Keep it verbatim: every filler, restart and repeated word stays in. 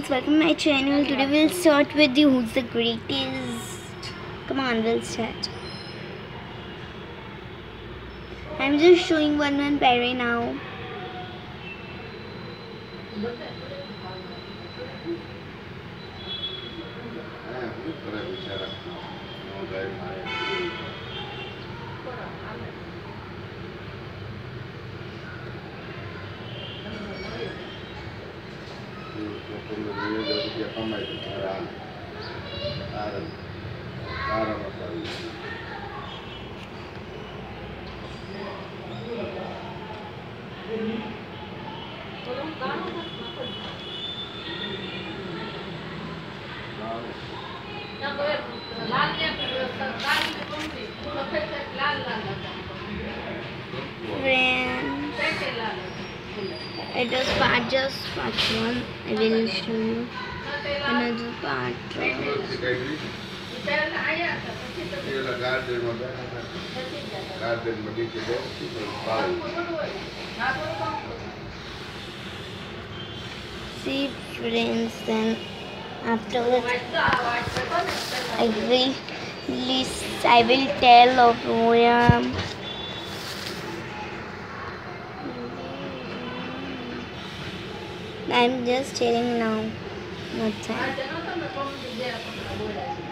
friends, welcome to my channel. Today we'll start with the who's the greatest. Come on, we'll start. I'm just showing one one Perry now. Friends, it is part just part one. I will show you another part. See friends, then afterwards I will list, I will tell of where I'm just telling now. Not time.